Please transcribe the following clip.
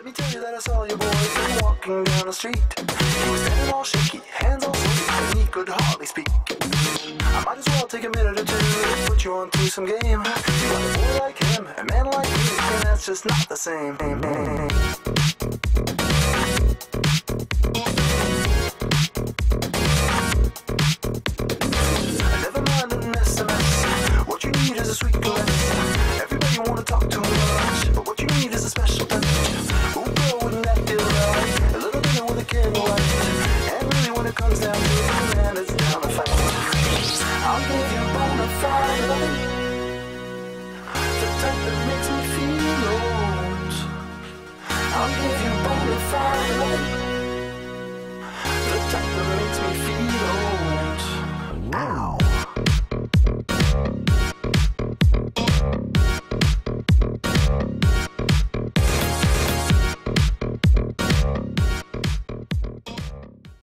Let me tell you that I saw your boyfriend walking down the street. He was standing all shaky, hands all sweaty, and he could hardly speak. I might as well take a minute or two to put you on through some game. You got a boy like him, a man like me, and that's just not the same. Never mind an SMS. What you need is a sweet caress. Everybody wanna talk too much, but what you need is a special touch. Ooh, girl, wouldn't that feel right? A little dinner with a candlelight. And really, when it comes down to it, man, it's down to fight. I'll give you bona fide loving, the type that makes me feel old. I'll give you bona fide loving, the type that makes me feel old. Ow.